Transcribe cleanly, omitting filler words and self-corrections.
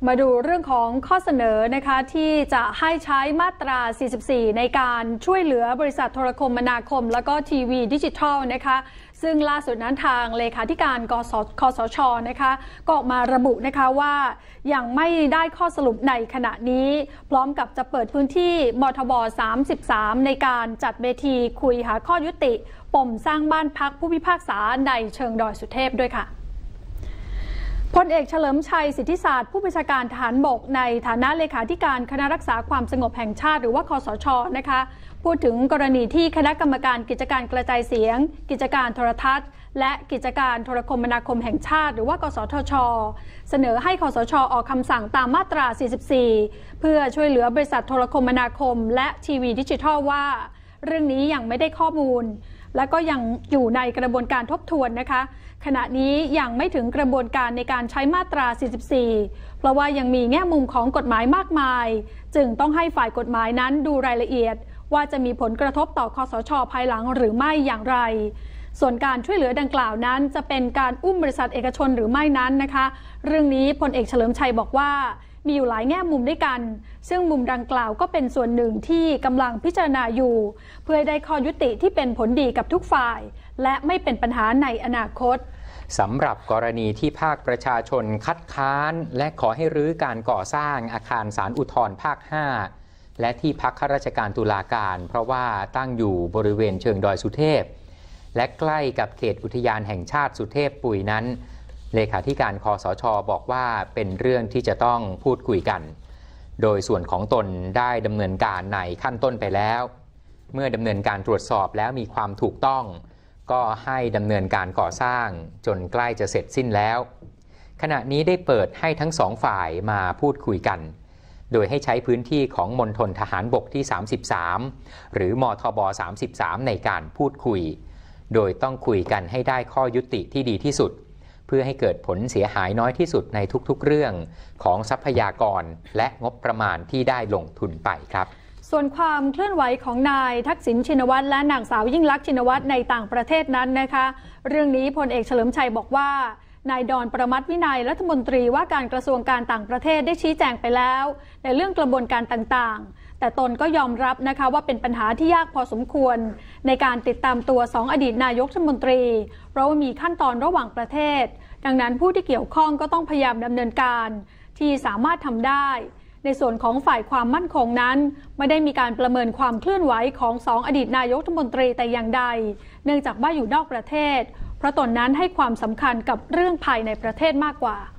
มาดูเรื่องของข้อเสนอนะคะที่จะให้ใช้มาตรา 44 ในการช่วยเหลือบริษัทโทรคมนาคมและก็ทีวีดิจิทัลนะคะซึ่งล่าสุดนั้นทางเลขาธิการคสช.นะคะก็ออกมาระบุนะคะว่ายังไม่ได้ข้อสรุปในขณะนี้พร้อมกับจะเปิดพื้นที่มทบ33ในการจัดเวทีคุยหาข้อยุติปมสร้างบ้านพักผู้พิพากษาในเชิงดอยสุเทพด้วยค่ะพลเอกเฉลิมชัยสิทธิศาสตร์ผู้บัญชาการทหารบกในฐานะเลขาธิการคณะรักษาความสงบแห่งชาติหรือว่าคสช.นะคะพูดถึงกรณีที่คณะกรรมการกิจการกระจายเสียงกิจการโทรทัศน์และกิจการโทรคมนาคมแห่งชาติหรือว่ากสทช.เสนอให้คสช.ออกคำสั่งตามมาตรา 44 เพื่อช่วยเหลือบริษัทโทรคมนาคมและทีวีดิจิทัลว่าเรื่องนี้ยังไม่ได้ข้อมูลและก็ยังอยู่ในกระบวนการทบทวนนะคะขณะนี้ยังไม่ถึงกระบวนการในการใช้มาตรา 44 เพราะว่ายังมีแง่มุมของกฎหมายมากมายจึงต้องให้ฝ่ายกฎหมายนั้นดูรายละเอียดว่าจะมีผลกระทบต่อคสช.ภายหลังหรือไม่อย่างไรส่วนการช่วยเหลือดังกล่าวนั้นจะเป็นการอุ้มบริษัทเอกชนหรือไม่นั้นนะคะเรื่องนี้พลเอกเฉลิมชัยบอกว่ามีอยู่หลายแง่มุมด้วยกันซึ่งมุมดังกล่าวก็เป็นส่วนหนึ่งที่กำลังพิจารณาอยู่เพื่อได้ข้อยุติที่เป็นผลดีกับทุกฝ่ายและไม่เป็นปัญหาในอนาคตสำหรับกรณีที่ภาคประชาชนคัดค้านและขอให้รื้อการก่อสร้างอาคารศาลอุทธรณ์ภาค 5และที่พักข้าราชการตุลาการเพราะว่าตั้งอยู่บริเวณเชิงดอยสุเทพและใกล้กับเขตอุทยานแห่งชาติสุเทพปุ๋ยนั้นเลขาธิการคสช.บอกว่าเป็นเรื่องที่จะต้องพูดคุยกันโดยส่วนของตนได้ดำเนินการในขั้นต้นไปแล้วเมื่อดำเนินการตรวจสอบแล้วมีความถูกต้องก็ให้ดำเนินการก่อสร้างจนใกล้จะเสร็จสิ้นแล้วขณะนี้ได้เปิดให้ทั้งสองฝ่ายมาพูดคุยกันโดยให้ใช้พื้นที่ของมณฑลทหารบกที่ 33 หรือมทบ 33 ในการพูดคุยโดยต้องคุยกันให้ได้ข้อยุติที่ดีที่สุดเพื่อให้เกิดผลเสียหายน้อยที่สุดในทุกๆเรื่องของทรัพยากรและงบประมาณที่ได้ลงทุนไปครับส่วนความเคลื่อนไหวของนายทักษิณชินวัตรและนางสาวยิ่งลักษณ์ชินวัตรในต่างประเทศนั้นนะคะเรื่องนี้พลเอกเฉลิมชัยบอกว่านายดอนประมัติวินัยรัฐมนตรีว่าการกระทรวงการต่างประเทศได้ชี้แจงไปแล้วในเรื่องกระบวนการต่างๆแต่ตนก็ยอมรับนะคะว่าเป็นปัญหาที่ยากพอสมควรในการติดตามตัว2อดีตนายกรัฐมนตรีเพราะว่ามีขั้นตอนระหว่างประเทศดังนั้นผู้ที่เกี่ยวข้องก็ต้องพยายามดำเนินการที่สามารถทำได้ในส่วนของฝ่ายความมั่นคงนั้นไม่ได้มีการประเมินความเคลื่อนไหวของ2อดีตนายกรัฐมนตรีแต่อย่างใดเนื่องจากว่าอยู่นอกประเทศเพราะตนนั้นให้ความสำคัญกับเรื่องภายในประเทศมากกว่า